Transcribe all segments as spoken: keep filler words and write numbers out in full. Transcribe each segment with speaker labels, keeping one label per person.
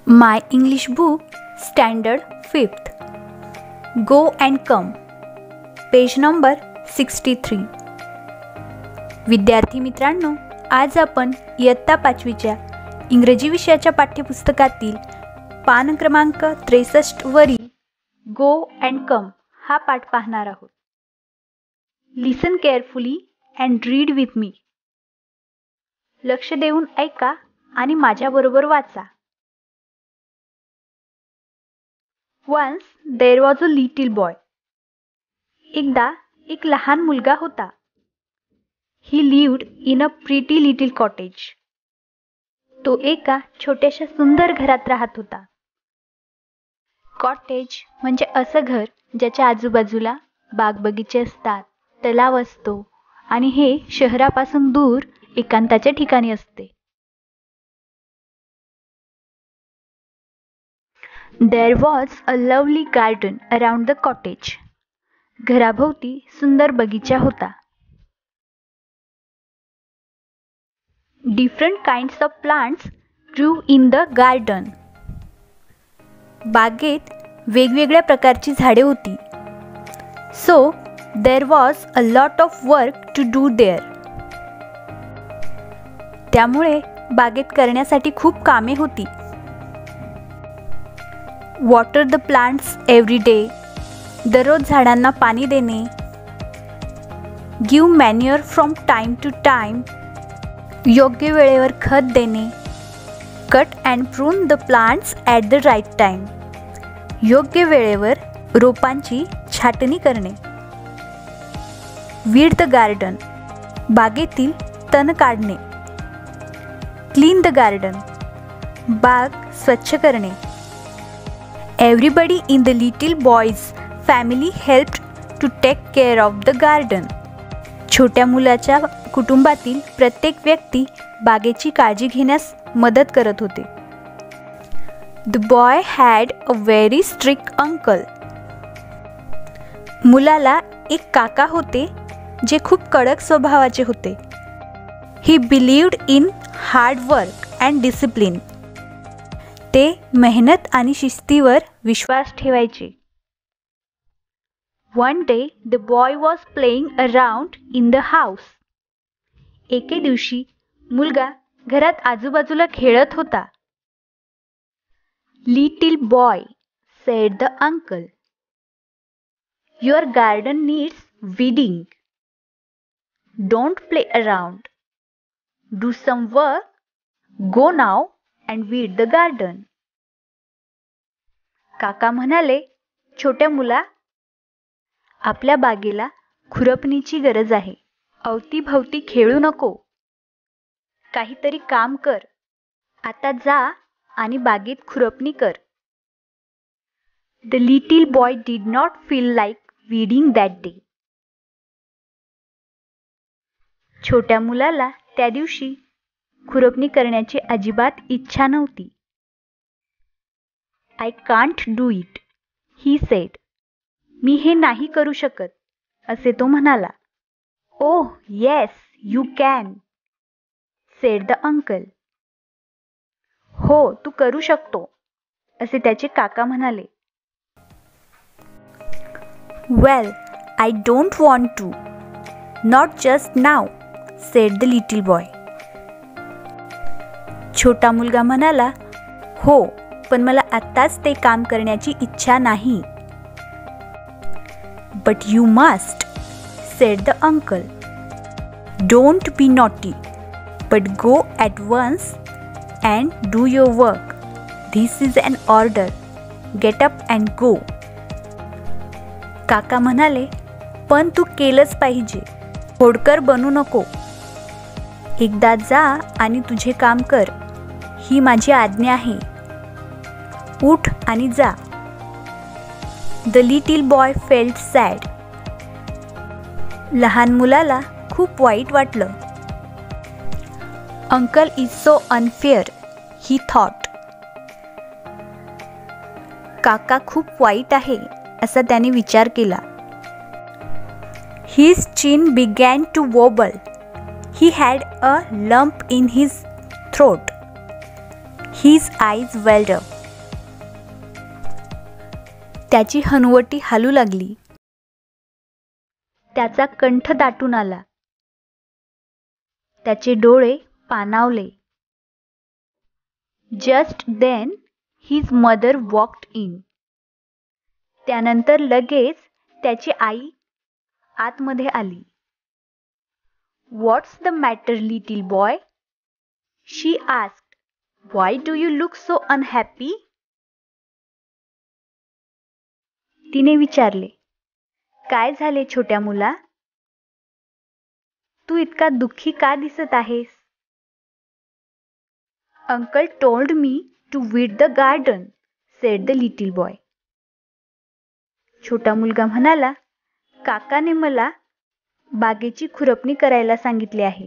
Speaker 1: My English book, Standard fifth. Go and Come, page number sixty three. विद्यार्थी मित्रांनो, आज आपण इयत्ता पाचवीच्या इंग्रजी विषयाच्या पाठ्यपुस्तकातील पान क्रमांक त्रेसष्ट वरील गो अँड कम हा पाठ पाहणार आहोत. Listen carefully and read with me. लक्ष देऊन ऐका आणि माझ्याबरोबर वाचा. Once there was a little boy. एकदा एक लहान मुलगा होता. He lived in a pretty little cottage. तो एका छोट्याशा सुंदर घरात राहत होता. कॉटेज म्हणजे असं घर ज्याच्या आजूबाजूला बागबगीचे असतात, तलाव असतो आणि हे शहरापासून दूर एकांताच्या ठिकाणी असते. There was a lovely garden around the cottage. घराभोवती सुंदर बगीचा होता. Different kinds of plants grew in the garden. बागेत वेगवेगळ्या प्रकारची झाडे होती. So there was a lot of work to do there. त्यामुळे बागेत करण्यासाठी खूप कामे होती. Water the plants every day. दररोज झाडांना पाणी देणे. Give manure from time to time. योग्य वेळेवर खत देणे. Cut and prune the plants at the right time. योग्य वेळेवर रोपांची छाटणी करणे. Weed the garden. बागेतील तण काढणे. Clean the garden. बाग स्वच्छ करणे. Everybody in the little boy's family helped to take care of the garden. छोट्या मुलाच्या कुटुंबातील प्रत्येक व्यक्ती बागेची काळजी घेण्यास मदत करत होते. The boy had a very strict uncle. मुलाला एक काका होते जे खूप कडक स्वभावाचे होते. He believed in hard work and discipline. ते मेहनत आणि शिस्तीवर विश्वास ठेवायचे. One day the boy was playing around in the house. एके दिवशी मुलगा घरात आजूबाजूला खेळत होता. Little boy, said the uncle. Your garden needs weeding. Don't play around. Do some work. Go now and weed the garden. काका म्हणाले, छोट्या मुला, आपल्या बागेला खुरपणीची गरज आहे. अवतीभवती खेळू नको. काहीतरी काम कर. आता जा आणि बागेत खुरपणी कर. The little boy did not feel like weeding that day. छोट्या मुलाला त्या दिवशी खुरपणी करण्याची अजिबात इच्छा नव्हती. I can't do it, he said. मी हे नाही करू शकत, असे तो म्हणाला. Oh, yes, you can, said the uncle. हो, तू करू शकतो, असे त्याचे काका म्हणाले. Well, I don't want to. Not just now, said the little boy. छोटा मुलगा म्हणाला, हो, पण मला आत्ताच ते काम करण्याची इच्छा नाही. But you must, said the uncle. Don't be naughty, but go at once and do your work. This is an order. Get up and go. काका म्हणाले, पण तू केलंच पाहिजे. खोडकर बनू नको. एकदा जा आणि तुझे काम कर. ही माझी आज्ञा आहे. उठ आणि जा. The little boy felt sad. लहान मुलाला खूप वाईट वाटलं. Uncle is so unfair, he thought. काका खूप वाईट आहे, असा त्याने विचार केला. His chin began to wobble. He had a lump in his throat. His eyes welled up. त्याची हनुवटी हालू लागली. त्याचा कंठ दाटून आला. त्याचे डोळे पाणावले. Just then his mother walked in. त्यानंतर लगेच त्याची आई आतमध्ये आली. What's the matter little boy? She asked. Why do you look so unhappy? तिने विचारले, काय झाले छोट्या मुला? तू इतका दुःखी का दिसत आहेस? Uncle told me to weed the garden, said the little boy. छोटा मुलगा म्हणाला, काकाने मला बागेची खुरपणी करायला सांगितले आहे.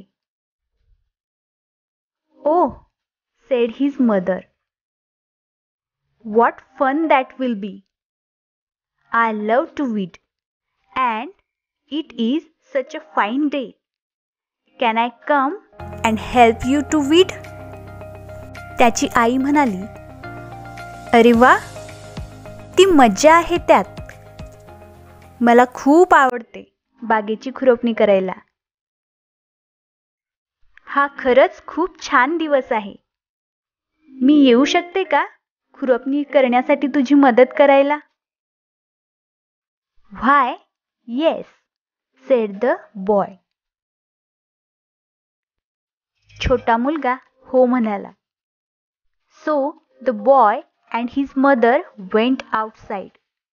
Speaker 1: Oh, said his mother. What fun that will be. I love to weed, and it is such a fine day. Can I come and help you to weed? त्याची आई म्हणाली, अरे वा, ती मज्जा आहे त्यात. मला खूप आवडते बागेची खुरपणी करायला. हा खरंच खूप छान दिवस आहे. मी येऊ शकते का खुरपणी करण्यासाठी तुझी मदत करायला? Why, yes, said the boy. छोटा मुलगा हो म्हणाला. So the boy and his mother went outside.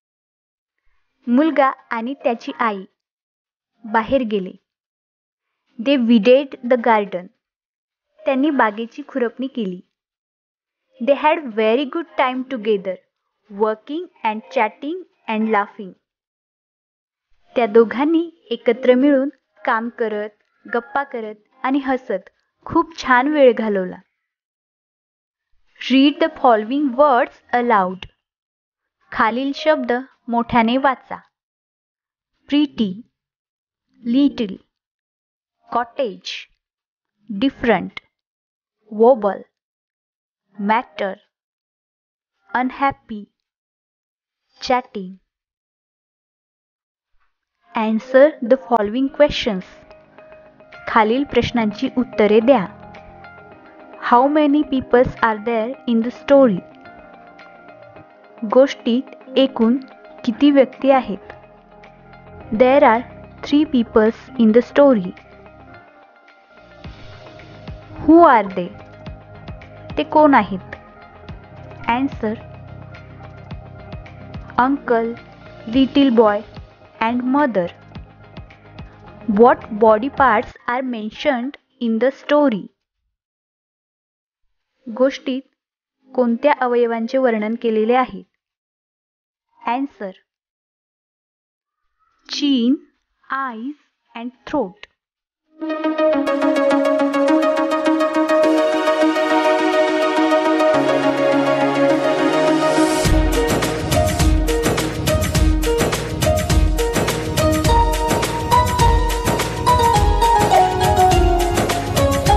Speaker 1: मुलगा आणि त्याची आई बाहेर गेले. They weeded the garden. त्यांनी बागेची खुरपणी केली. They had very good time together, working and chatting and laughing. त्या दोघांनी एकत्र मिळून काम करत, गप्पा करत आणि हसत खूप छान वेळ घालवला. Read the following words aloud. खालील शब्द मोठ्याने वाचा. Pretty, little, cottage, different, wobble, matter, unhappy, chatting. Answer the following questions. खालील प्रश्नांची उत्तरे द्या. How many people are there in the story? गोष्टीत एकूण किती व्यक्ती आहेत? There are three people in the story. Who are they? ते कोण आहेत? Answer. Uncle, little boy and mother. What body parts are mentioned in the story? गोष्टीत कोणत्या अवयवांचे वर्णन केलेले आहे? Answer. Chin, eyes and throat.